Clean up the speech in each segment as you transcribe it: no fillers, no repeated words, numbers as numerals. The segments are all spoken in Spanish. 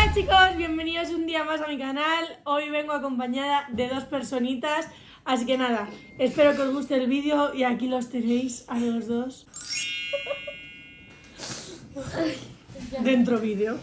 Hola chicos, bienvenidos un día más a mi canal. Hoy vengo acompañada de dos personitas. Así que nada, espero que os guste el vídeo y aquí los tenéis a los dos. Dentro vídeo.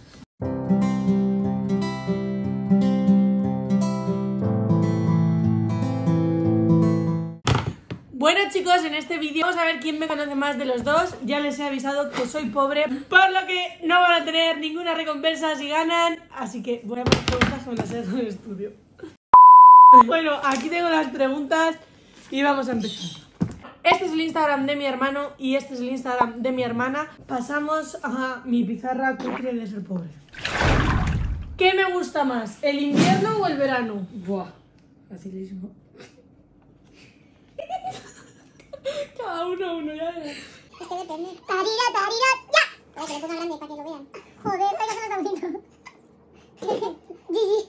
Bueno chicos, en este vídeo vamos a ver quién me conoce más de los dos. Ya les he avisado que soy pobre, por lo que no van a tener ninguna recompensa si ganan. Así que voy a poner preguntas con las en el estudio. Bueno, aquí tengo las preguntas y vamos a empezar. Este es el Instagram de mi hermano y este es el Instagram de mi hermana. Pasamos a mi pizarra cutre de ser pobre. ¿Qué me gusta más, el invierno o el verano? Buah, facilísimo. Cada uno, ya. Es que depende. ¡Tarira, tarira! ¡Ya! Para que le ponga grande, para que lo vean. Joder, hay que hacerlo tan bonito. Gigi.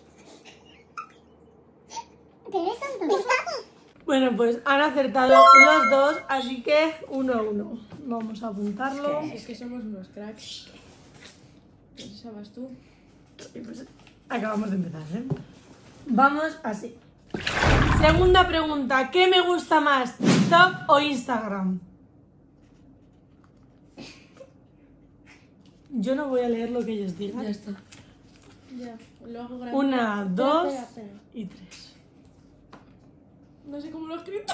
¿Pero eres tonto? Bueno, pues han acertado los dos, así que 1-1. Vamos a apuntarlo. Es que somos unos cracks. ¿Esa vas tú? Y pues acabamos de empezar, ¿eh? Vamos así. Segunda pregunta, ¿qué me gusta más, TikTok o Instagram? Yo no voy a leer lo que ellos digan. Ya está. Ya, lo hago grande. 1, 2 Espera. y 3. No sé cómo lo he escrito.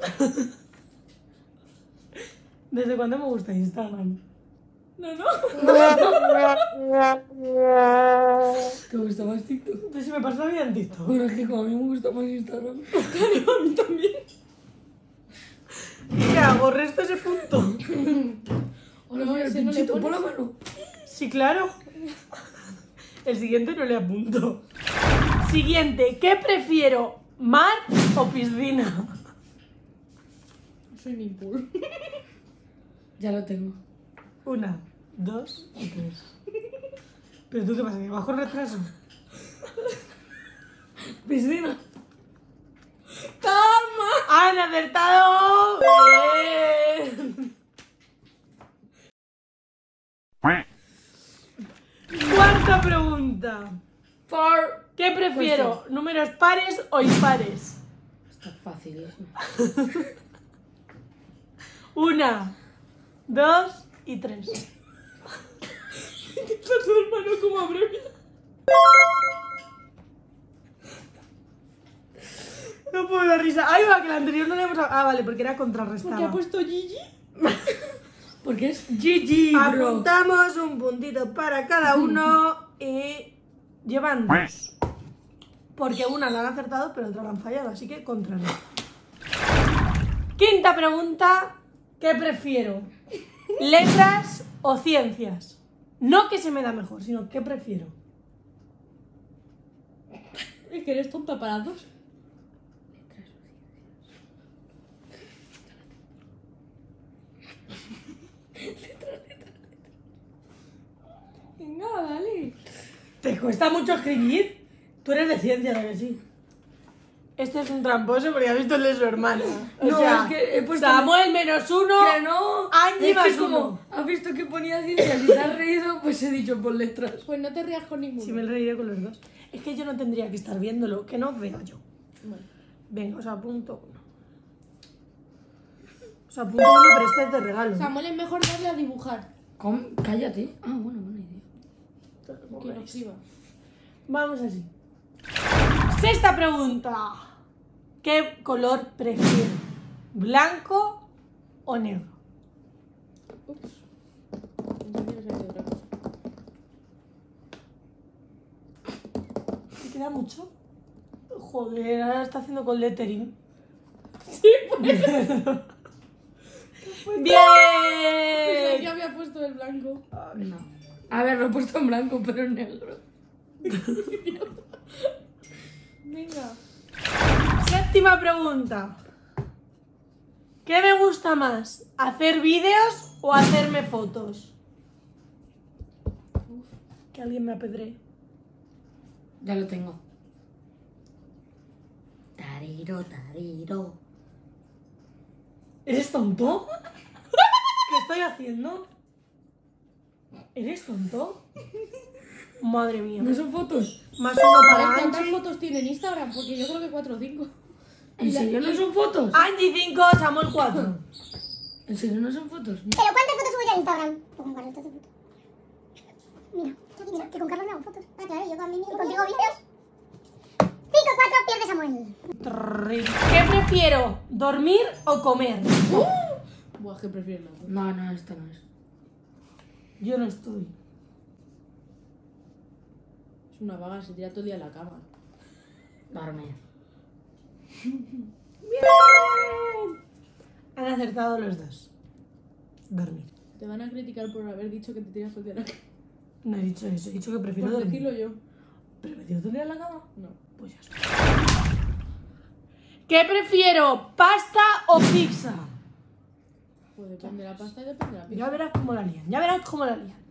¿Desde cuándo me gusta Instagram? No. ¿Te gusta más TikTok? Pues si me paso la vida en TikTok. Bueno, es que como a mí me gusta más Instagram. Claro, a mí también. ¿Qué hago? ¿Resto ese punto? Hola, No, mira, el ese no le pinchito por la pones. mano. Sí, claro. El siguiente no le apunto. Siguiente, ¿qué prefiero? ¿Mar o piscina? Soy Nimpul. Ya lo tengo. 1, 2 y 3. ¿Pero tú qué pasa? ¿Que bajo retraso? Piscina. ¡Toma! ¡Han acertado! ¡Bien! Cuarta pregunta. ¿Qué prefiero? ¿Números pares o impares? Está facilísimo. 1, 2 y 3. Está tu hermano como abrevia. No puedo dar risa. Ahí va, que la anterior no le hemos... Ah, vale, porque era contrarrestada. ¿Por qué ha puesto Gigi? Porque es GG, bro. Apuntamos un puntito para cada uno y llevan 2. Porque una la han acertado, pero otra la han fallado, así que contra no. Quinta pregunta. ¿Qué prefiero? ¿Letras o ciencias? No que se me da mejor, sino ¿qué prefiero? Es que eres tonta para dos. Venga, dale. ¿Te cuesta mucho escribir? Tú eres de ciencias, ¿a que sí? Este es un tramposo porque ha visto el de su hermana. No, es que he puesto... Samuel -1. Que no. Angie Es que +1. como has visto que ponía ciencias y te has reído, pues he dicho por letras. Pues no te rías con ninguno. Si me reiré con los dos. Es que yo no tendría que estar viéndolo, que no veo yo. Bueno. Venga, os apunto uno. Os apunto uno, pero este es de regalo. Samuel, es mejor darle a dibujar. Cállate. Ah, bueno, buena idea. Que lo escriba. Vamos así. Sexta pregunta. ¿Qué color prefiero? ¿Blanco o negro? Ups. Yo quiero ser de otra cosa. ¿Te queda mucho? Joder, ahora está haciendo con lettering. Sí, pues. ¡Bien! Pensé que había puesto el blanco. No. A ver, lo he puesto en blanco, pero en negro. Venga. Séptima pregunta. ¿Qué me gusta más? ¿Hacer vídeos o hacerme fotos? Que alguien me apedree. Ya lo tengo. Tariro, tariro. ¿Eres tonto? ¿Qué estoy haciendo? ¿Eres tonto? Madre mía. ¿No son fotos? Más uno A ver, para ¿cuántas Angie. fotos tiene en Instagram? Porque yo creo que 4 o 5. ¿En serio no son fotos? Angie 5, Samuel 4. ¿En serio no son fotos? ¿Pero cuántas fotos subo yo a Instagram? Pues con Carlos te hace fotos. Mira, que con Carlos me hago fotos. Ah, claro, yo con mí mismo. ¿Y contigo vídeos? 5-4, pierde Samuel. ¿Qué prefiero? ¿Dormir o comer? Buah, que prefiero no. No, esta no es. Yo no estoy. Es una vaga, se tira todo el día en la cama. Dormir. ¡Bien! Han acertado los dos. Dormir. Te van a criticar por haber dicho que te tiras todo el día en la cama. No he dicho eso, he dicho que prefiero Por dormir. decirlo yo. ¿Pero me tiro todo el día en la cama? No. Pues ya está. ¿Qué prefiero? ¿Pasta o pizza? Pues depende de la pasta y depende de la pizza. Ya verás cómo la lían, ya verás cómo la lían.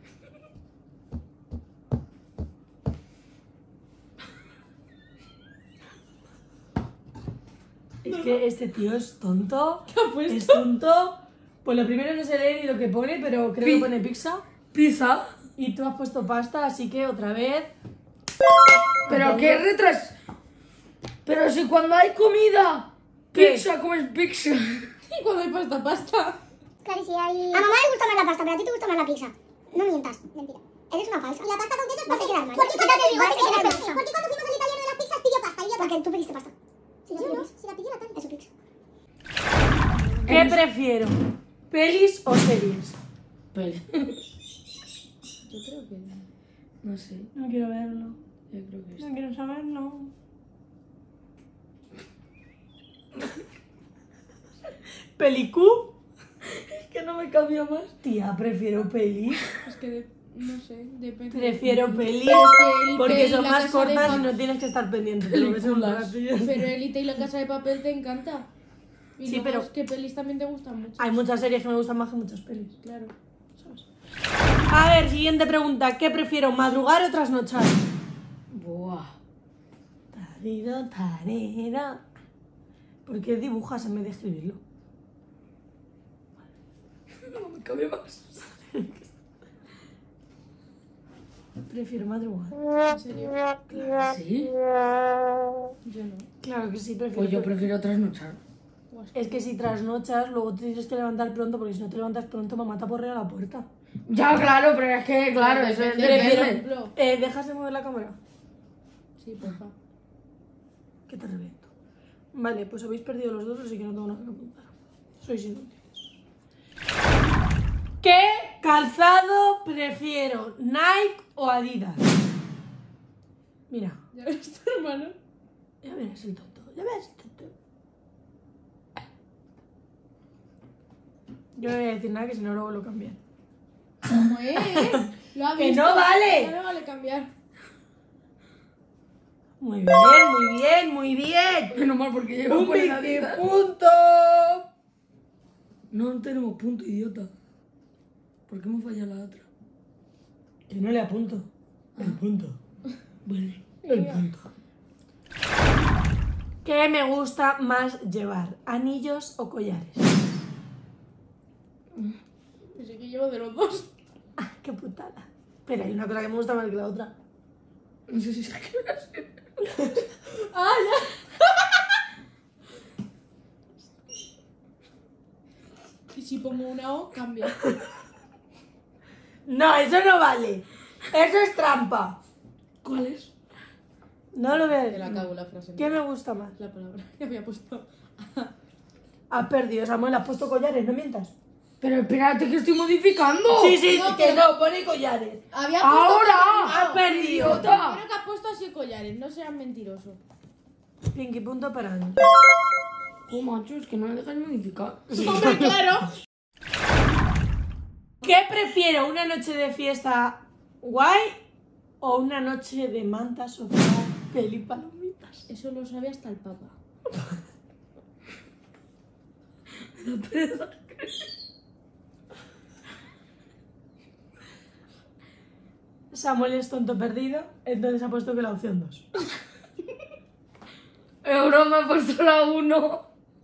Es que este tío es tonto. ¿Qué ha puesto? Es tonto. Pues lo primero no sé leer ni lo que pone, pero creo que pone pizza. Pizza. Y tú has puesto pasta, así que otra vez. Pero qué retras. Pero si cuando hay comida, ¿Qué? pizza, comes pizza. Y cuando hay pasta. Claro, si hay... A mamá le gusta más la pasta, pero a ti te gusta más la pizza. No mientas, mentira. Eres una falsa. ¿Y la pasta con queso es para quedar mal? ¿Por qué cuando fuimos al italiano de las pizzas pidió pasta? Y yo, porque tú pediste pasta. Si yo no, si la pidió la tal, es su pizza. ¿Qué prefiero? ¿Pelis o series? Peli. Yo creo que... No sé, No quiero verlo. yo creo que es. No quiero saberlo. ¿Pelicú? Es que no me cambia más. Tía, prefiero pelis. Es que no sé, depende. Prefiero pelis Elite porque y son La más Casa de cortas y Papel. no tienes que estar pendiente. Te lo ves en un Películas. rato y ya está. Pero Elite y La Casa de Papel te encanta. Y Sí, luego pero- es que pelis también te gustan mucho. Hay muchas series que me gustan más que muchas pelis. Claro. A ver, siguiente pregunta. ¿Qué prefiero, madrugar o trasnochar? Buah. Tarira, tarira. ¿Por qué dibujas en vez de escribirlo? No me cambia más. Prefiero madrugar. ¿En serio? ¿Sí? Yo no. Claro que sí, prefiero. Pues yo prefiero trasnochar. Buah, Es que si trasnochas, luego te tienes que levantar pronto, porque si no te levantas pronto, mamá te aporrea la puerta. Ya, claro, pero es que, claro, eso es Depende. depende. ¿Dejas de mover la cámara? Sí, porfa. Que te reviento. Vale, pues habéis perdido los dos, así que no tengo nada que apuntar. Sois inútiles. ¿Qué calzado prefiero? ¿Nike o Adidas? Mira, Ya ves tu hermano. ya verás el tonto, ya verás el tonto. Yo no voy a decir nada, que si no luego lo cambian. ¿Cómo es? Lo ha ¡Que visto. no vale! No me vale cambiar. Muy bien, muy bien, muy bien. Menos mal porque llevo ¡Un por la vida. punto! No tenemos punto, idiota. ¿Por qué me falla la otra? Que no le apunto. El punto. Bueno. El punto. ¿Qué me gusta más llevar? ¿Anillos o collares? Pensé que llevo de los dos. ¡Ah, qué putada! Pero hay una cosa que me gusta más que la otra. No sé si se queda así. ¡Ah, ya! Y si pongo una O, cambia. No, eso no vale. Eso es trampa. ¿Cuál es? No lo Te veo. la acabo la frase. ¿Qué me gusta más? La palabra. Ya había puesto. Has perdido, Samuel, has puesto collares, no mientas. Pero espérate que estoy modificando. Sí, sí, No, que pero- no, pone collares. Había ¡Ahora! Has perdido. Lo primero que has puesto ha sido collares, no seas mentiroso. Pinky punto para Angie. Oh, macho, es que no me dejas modificar. ¡Hombre, claro! ¿Qué prefiero, una noche de fiesta guay o una noche de mantas, sofá, peli, palomitas? Eso lo sabe hasta el Papa. Samuel es tonto perdido, entonces ha puesto que la opción 2. Euro me ha puesto la 1.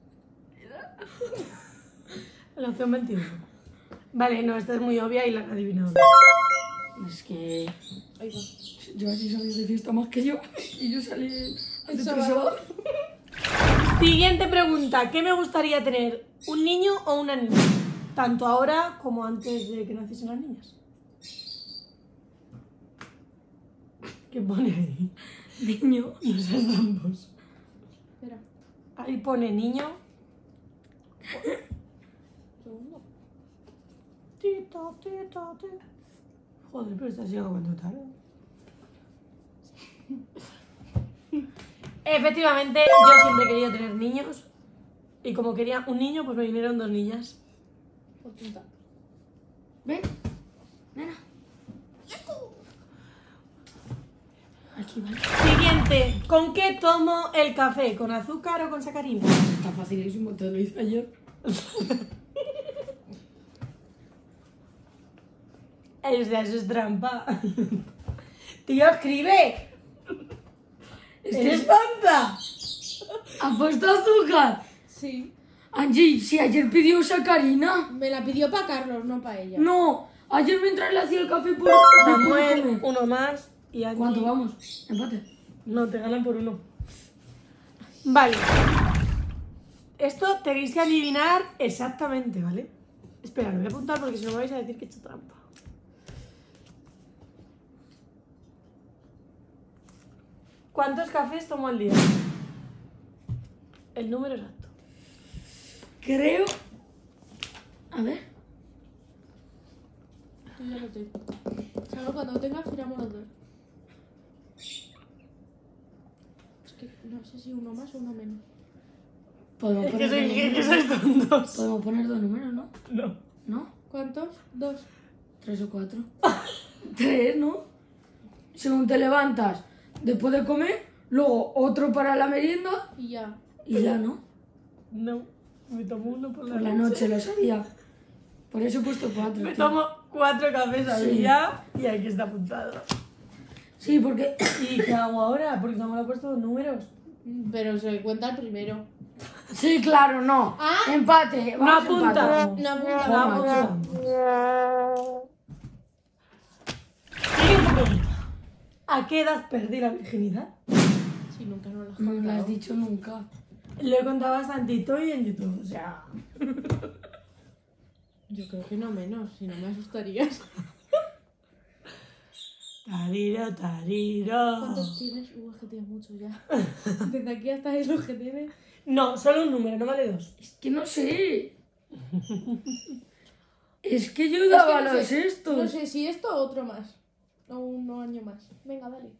La opción 21. Vale, no, esta es muy obvia y la han adivinado. Es que... Ahí va. Sí, Yo así salí de fiesta más que yo. Y yo salí hace 3 sábado. sábados. Siguiente pregunta. ¿Qué me gustaría tener? ¿Un niño o una niña? Tanto ahora como antes de que naciesen las niñas. ¿Qué pone ahí? Niño. No seas tramposo. Espera, Ahí pone niño. segundo. Tita, tita, tita. Joder, pero estás llegando cuánto tarde. Efectivamente, yo siempre he querido tener niños. Y como quería un niño, pues me vinieron 2 niñas. Por punta. Ven. Nena. Aquí, vale. Siguiente. ¿Con qué tomo el café? ¿Con azúcar o con sacarina? Está facilísimo, te lo hice ayer. Eso es trampa. Tío, escribe. Es que ¡Eres tonta! ha puesto azúcar. Sí. Angie, si ayer pidió sacarina. Me la pidió para Carlos, no para ella. No, ayer mientras le hacía el café por Samuel, uno más. Y Angie. ¿Cuánto vamos? Empate. No, te ganan por 1. Vale. Esto tenéis que adivinar exactamente, ¿vale? Espera, lo voy a apuntar porque si no me vais a decir que he hecho trampa. ¿Cuántos cafés tomo al día? El número exacto. Creo. A ver. Yo ya lo tengo. Solo cuando tengas tiramos los dos. Es que no sé si uno más o uno menos. Podemos Es poner, que, dos soy, que números. sois tontos. Podemos poner 2 números, ¿no? No. ¿No? ¿Cuántos? 2. 3 o 4. 3, ¿no? Según te levantas después de comer, luego otro para la merienda Y ya. y ya, ¿no? No. Me tomo uno por Por la noche, lo sabía. Por eso he puesto 4. Me tomo 4 cafés al Sí. día y aquí está apuntado. Sí, porque. ¿Y qué hago ahora? Porque Samuel ha puesto 2 números. Pero se cuenta el primero. Sí, claro, no. Ah. Empate. No Vamos apunta. empate. No apunta. Joder, macho. Siguiente pregunta. ¿A qué edad perdí la virginidad? Si nunca nos lo has No me lo has contado. dicho nunca. Lo he contado bastantito y en YouTube, o sea... Yo creo que no menos, si no me asustarías. Tariro, tariro. ¿Cuántos tienes? Es que tienes muchos ya. Desde aquí hasta ahí los que tienes. No, solo un número, no vale 2. Es que no sé. Es que yo daba Es que no los sé. estos. No sé si esto o otro más. O un año más. Venga, dale.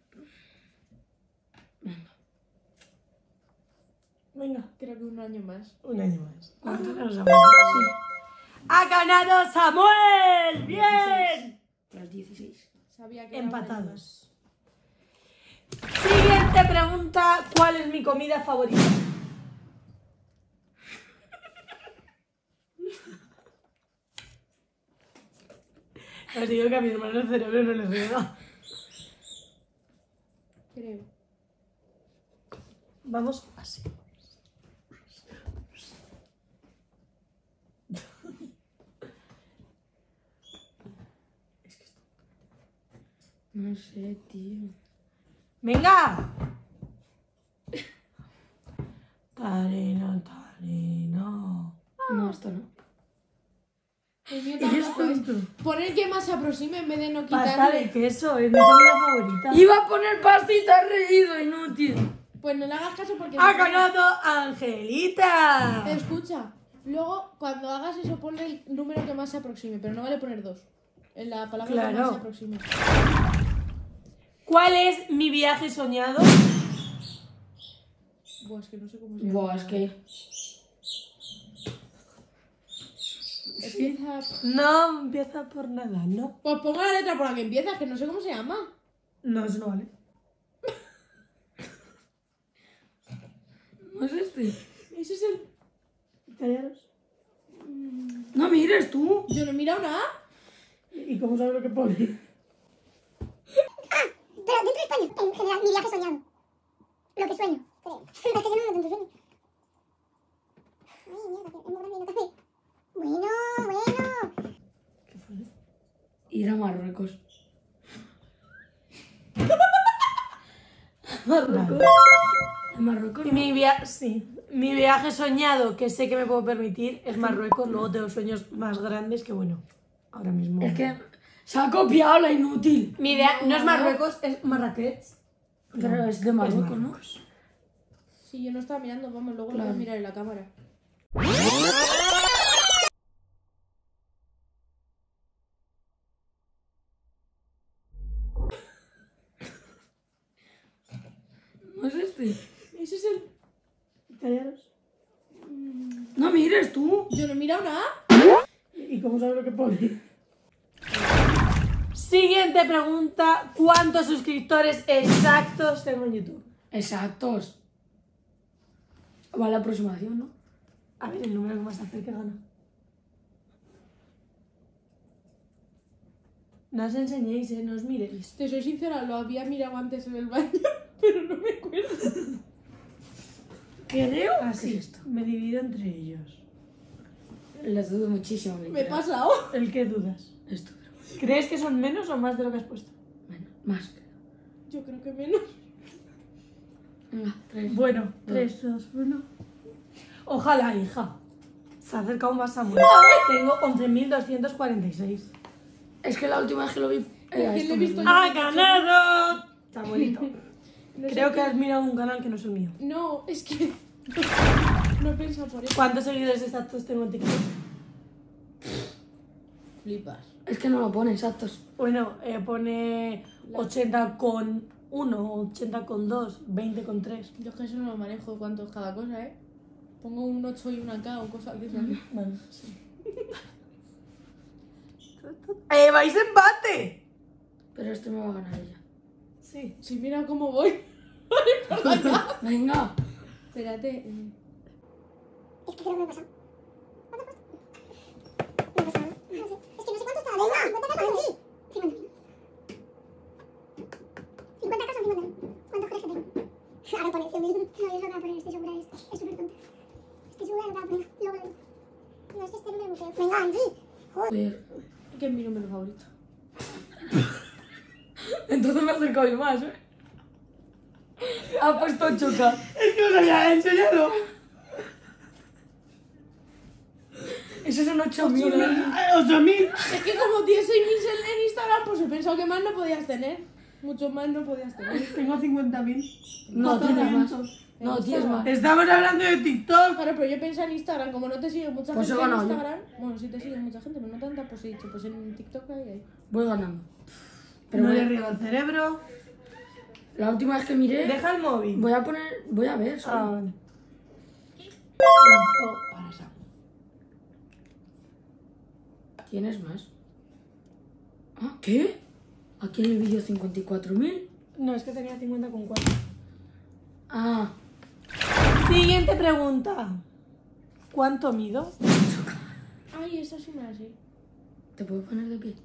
Venga, Creo que un año más. un año más. ¿Cuántos años ha ganado? ¡Ha ganado Samuel! ¡Bien! Tras 16. Sabía que era un año Empatados. Siguiente pregunta. ¿Cuál es mi comida favorita? Os digo que a mi hermano el cerebro no le riega. más. Creo. Vamos así. No sé, tío. ¡Venga! Tarino, tarino. No, esto no. El mío Eres tampoco es. tonto. Poner que más se aproxime en vez de no Pasta de quitarle. queso, es mi comida favorita. Iba a poner pastita reído, inútil. Pues no le hagas caso porque... ¡Ha ganado Angelita! Escucha. Luego, cuando hagas eso, ponle el número que más se aproxime. Pero no vale poner 2. En la palabra que Claro. más se aproxime. ¿Cuál es mi viaje soñado? Buah, es que no sé cómo se llama. Buah, es que. Empieza... No empieza por nada, no. Pues ponga la letra por la que empieza, que no sé cómo se llama. No, eso no vale. No es este. Ese es el... Callaros. No mires tú. Yo no he mirado nada. ¿Y cómo sabes lo que pone? Pero dentro de España, en general, mi viaje soñado. Lo que sueño, creo. Es que yo no tengo tanto sueño. Ay, mierda, que es muy grande y no cabe. Bueno, bueno. ¿Qué fue? Ir a Marruecos. Marruecos. En Marruecos. Y mi viaje soñado, que sé que me puedo permitir, es Marruecos. Luego tengo sueños más grandes que, bueno, ahora mismo. Es que se ha copiado la inútil. Mi idea no es Marruecos, es Marrakech. Pero es de Marruecos, ¿no? Sí, yo no estaba mirando, vamos, luego lo voy a mirar en la cámara. ¿No es este? Ese es el... Callaros. No mires tú. Yo no he mirado nada. ¿Y cómo sabes lo que pone? Siguiente pregunta. ¿Cuántos suscriptores exactos tengo en YouTube? Exactos. Va la aproximación, ¿no? A ver, el número que más se acerque gana. No os enseñéis, no os miréis. Te soy sincera, lo había mirado antes en el baño, pero no me acuerdo. Creo. Así, me divido entre ellos. Les dudo muchísimo. Me he pasado. ¿El qué dudas? Esto. ¿Crees que son menos o más de lo que has puesto? Bueno, más. Yo creo que menos. Venga, 3. Bueno, 3, 2, 1. Ojalá, hija. Se ha acercado más a Samuel. Tengo 11.246. Es que la última vez que lo vi. Era ¿Quién esto le he visto mismo. yo? ¡Ha ganado! Samuelito. No sé Creo qué- que has mirado un canal que no es el mío. No, es que... No he pensado por eso. ¿Cuántos seguidores exactos tengo en TikTok? Flipas. Es que no lo pone exactos. Bueno, pone 80 con 1, 80 con 2, 20 con 3. Yo es que eso no lo manejo cuánto es cada cosa, ¿eh? Pongo un 8 y una K o cosas de esas. Vale, sí. ¡Vais empate! Pero este me va a ganar ella. Sí. Sí, mira cómo voy. Venga. Espérate. Es que creo que me he pasado. ¿Cuánto cuesta? Me he pasado, ¿no? No sé. Es que no sé cuánto está. Venga, 50 casas son 50. 50 casas son 50. ¿Cuántos crees que tengo? Ahora pone 100.000. No, yo es lo que voy a poner, estoy segura. Es súper tonta. Estoy segura de lo que voy a poner. Luego lo digo. No, es que este número es muy feo. Venga, Angie. Joder. Que es mi número favorito. Entonces me he acercado yo más, ¿eh? Ha puesto 8K. Es que os había enseñado. Esos son 8.000. 8.000. Es que como tienes 6.000 en Instagram, pues he pensado que más no podías tener. Mucho más no podías tener. Tengo 50.000. No, tienes más. No, tienes más. Estamos hablando de TikTok. Claro, pero yo pensaba en Instagram, como no te sigue mucha Pues gente he en ganado yo. Instagram. Bueno, sí te sigue mucha gente, pero no tanta, pues he dicho, pues en TikTok ahí. Voy ganando. Pero no voy le a- riego el cerebro. La última vez que miré. Deja el móvil. Voy a poner. Voy a ver. solo. Ah, vale. Punto para Samu. ¿Quién es más? ¿Ah, qué? Aquí en el vídeo 54.000. No, es que tenía 50 con 4. Ah, Siguiente pregunta. ¿Cuánto mido? Ay, esa sí me la sé. ¿te puedo poner de pie?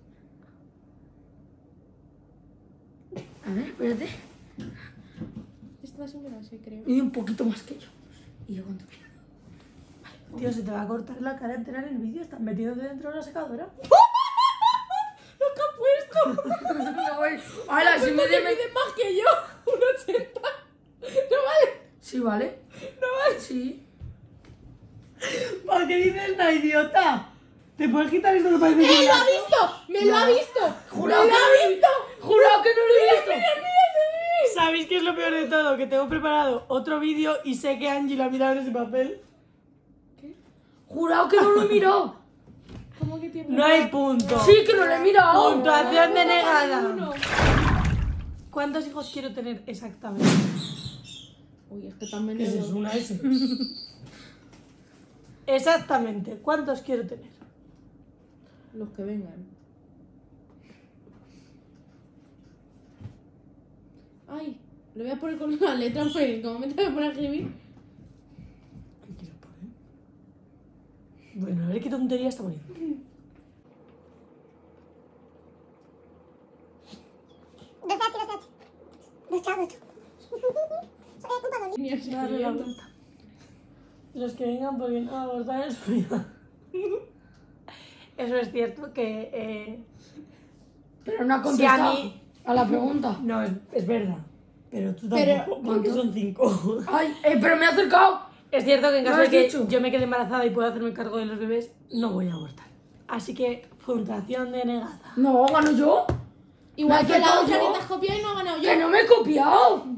A ver, espérate. Esta sí me la sé, creo. Mide un poquito más que yo. ¿Y yo cuánto mido? Tío, se te va a cortar la cara entera en el vídeo. ¿Estás metiéndote dentro de la secadora? ¡Lo que ha puesto! ¡Hala! Si ¿Cómo mide... que mide más que yo? Un 80. No vale. Sí, ¿vale? No vale. Sí. ¿Por qué dices la idiota? ¿Te puedes quitar esto que parece ¡Me lo un ha lazo? visto! ¡Me lo ha visto! Jurado ¡Me que lo no ha lo he visto! ¡Jurado que no lo he visto! ¿Sabéis qué es lo peor de todo? Que tengo preparado otro vídeo y sé que Angie lo ha mirado en ese papel. ¡Jurado que no lo he mirado! ¿Cómo que tiene? No hay punto. ¡Sí, que no lo he mirado! Puntuación denegada. Uno. ¿Cuántos hijos quiero tener exactamente? Uy, es que también ¿Qué es es eso? ¿Una S? Exactamente. ¿Cuántos quiero tener? los que vengan. Ay, lo voy a poner con una letra, pues como me tengo que poner a escribir. ¿Qué quieres poner? Bueno, a ver qué tontería está poniendo. Dos chavos. Soy culpa de mí. Ni así Dale la escribiendo. vuelta. Los que vengan porque no abordan el suyo. Eso es cierto que... Pero no ha Si contestado a mí- a la pregunta. No, es verdad. Pero tú Pero- tampoco, porque son 5. Ay, pero me he acercado. Es cierto que en caso ¿Lo de has que dicho? yo me quede embarazada y pueda hacerme cargo de los bebés, no voy a abortar. Así que, puntuación denegada. No, gano yo. Igual Me que ha la acercado otra yo. que te has copiado y no ha ganado yo. Que no me he copiado.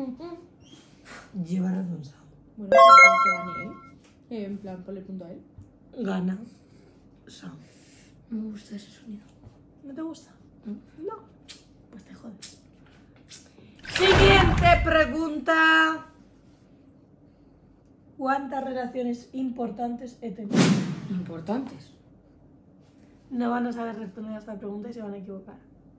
Lleva razón, Sam. Bueno, pues que gane él. En plan, ponle punto a él. Gana Sam. Me gusta ese sonido. ¿No te gusta? No. Pues te jodes. Siguiente pregunta. ¿Cuántas relaciones importantes he tenido? Importantes. No van a saber responder a esta pregunta y se van a equivocar.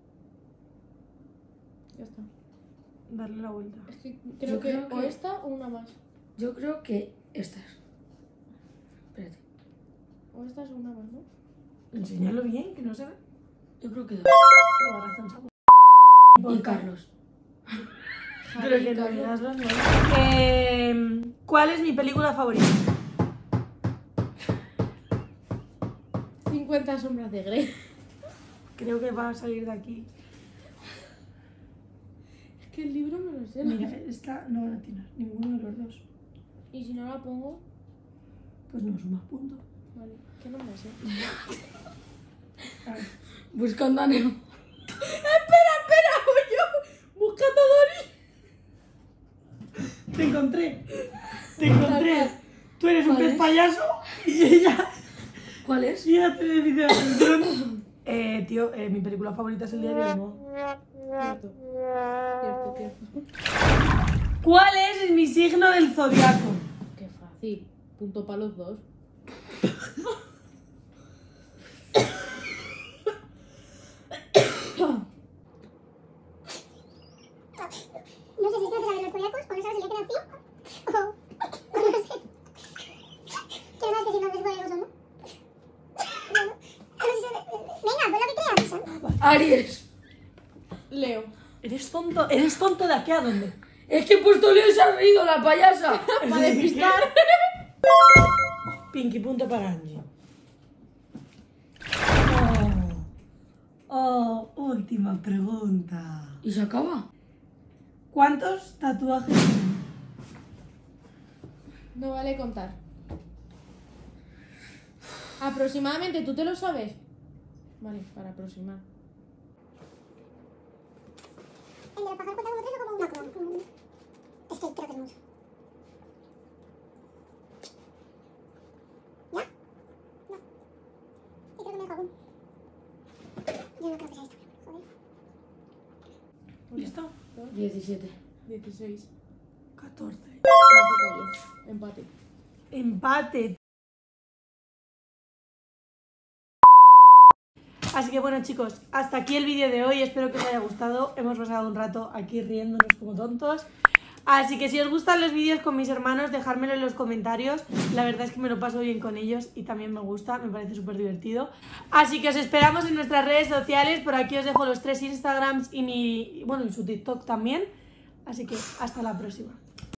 Ya está. Darle la vuelta. Es que Yo creo creo que o que- esta o una más. Yo creo que estas. Espérate. O esta es una más, ¿no? Enséñalo bien, que no se ve. Yo creo que dos. Lleva razón, Sam. Y Carlos. Pero que no digas los nombres. ¿Cuál es mi película favorita? 50 sombras de Grey. Creo que va a salir de aquí. Es que el libro me lo sé. Mira, esta no van a atinar ninguno de los dos. Y si no la pongo, Pues no sumas puntos. vale, que no me sé. A ver. Buscando a Nemo. Espera, voy yo. Buscando a Dory. Te encontré. Te encontré. Tú eres un ¿Cuál pez es? payaso y ella ¿Cuál es? te dice atención. Tío, mi película favorita es El diario de Noah. Cierto. ¿Cuál es mi signo del zodiaco? Qué fácil. Punto para los dos. No sé si es que no te sabes los zodiacos o no sabes el día que nací o no sé. ¿Qué no sabes que si no ves zodiacos son, no? Bueno, a ver si se... Venga, pues lo que creas, Sam. Aries. Leo. ¿Eres tonto de aquí a dónde? Es que he puesto Leo y se ha reído la payasa. Para despistar. Pinky, punto para Angie. Última pregunta. ¿Y se acaba? ¿Cuántos tatuajes tienes? No vale contar. Aproximadamente, ¿tú te lo sabes? Vale, para aproximar. ¿El de los pájaros cuenta como 3 o como 1? No, como 1. Es que creo que es mucho. ¿Ya? No. Y creo que me dejo algún. Yo no creo que sea esta. Joder. ¿Listo? 17. 16. 14. Me he acercado yo. Empate. Empate. Así que bueno, chicos, hasta aquí el vídeo de hoy. Espero que os haya gustado. Hemos pasado un rato aquí riéndonos como tontos. Así que si os gustan los vídeos con mis hermanos, dejármelo en los comentarios. La verdad es que me lo paso bien con ellos y también me gusta, me parece súper divertido. Así que os esperamos en nuestras redes sociales. Por aquí os dejo los 3 Instagrams y y su TikTok también. Así que hasta la próxima.